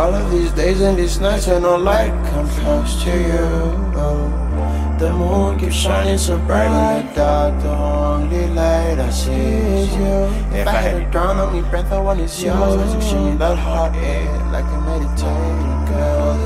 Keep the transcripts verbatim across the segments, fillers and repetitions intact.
All of these days and these nights when no light comes close to you. The moon keeps shining so bright in the dark. The only light I see is you. If I had a drown on me, breath I want is yours. Like shimmy that heart, yeah, like a meditating girl.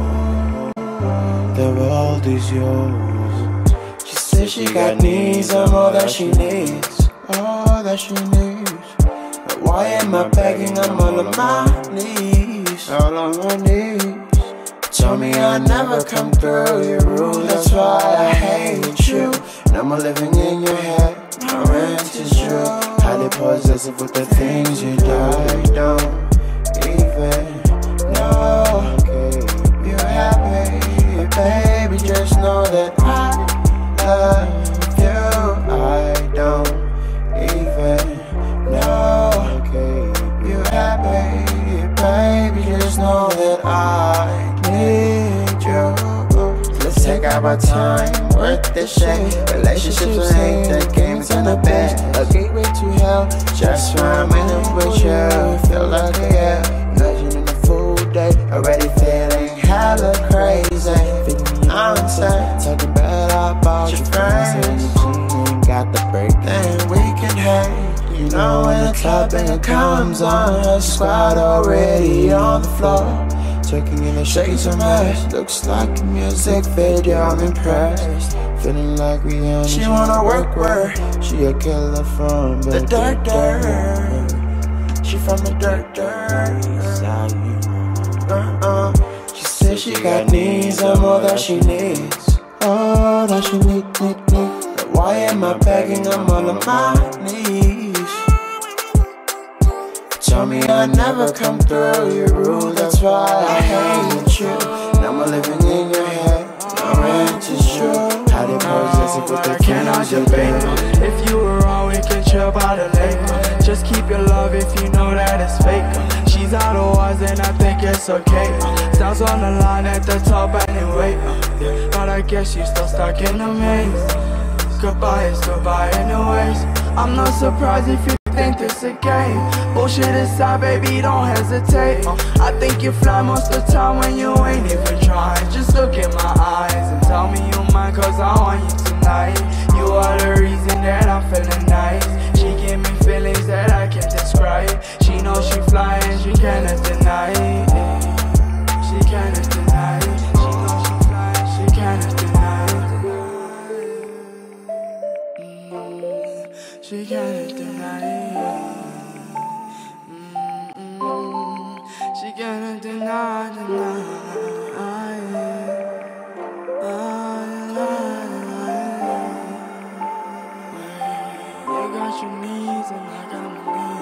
The world is yours. She says she got needs, I'm all that she needs, all that she needs. But why am I begging? I'm all on my knees, all on my knees. Tell me I never come through your rule, that's why I hate you. Now I'm living in your head, my rent is true. Highly possessive with the things you do. I don't even know. Keep you happy, baby, just know that I love you. I don't even know. Keep you happy, baby, just know that I need you. Let's take our time, worth the shit. Relationships ain't the games in the bed. A gateway to hell, just when I'm in it with you. Feel like a yeah, imagining a full day. Already feeling hella crazy. Feeling nonsense, talking bad about your friends. You ain't got the break, then we can hang. You know when the clubbing comes on, a squad already on the floor. Taking in the shades of mess, looks like a music video, I'm impressed. Feeling like we on. She wanna work, work. She a killer from the, the dirt, dirt. dirt. She from the dirt, dirt. Uh-uh. She says she got needs, I'm all that she needs, all that she need, need, need. But why am I begging? I'm all on my knees. Tell me I never come through your rule, that's why I hate you. Now I'm living in your head, my rent is true. How they possessive with the cannot debate. If you were wrong, we can chill by the lake. Just keep your love if you know that it's fake. She's out of wise and I think it's okay. Stars on the line at the top anyway. But I guess you still stuck in the maze. Goodbye is goodbye anyways. I'm not surprised if you think this a game. Bullshit aside, baby, don't hesitate. uh, I think you fly most of the time when you ain't even trying. Just look in my eyes and tell me you mine, cause I want you tonight. You are the reason that I'm feeling nice. She give me feelings that I can't describe. She knows she flying, she cannot deny it. She cannot deny it. She knows she flying, she cannot deny it. mm, She cannot deny it. She cannot deny, deny it. You got your needs and I got my needs.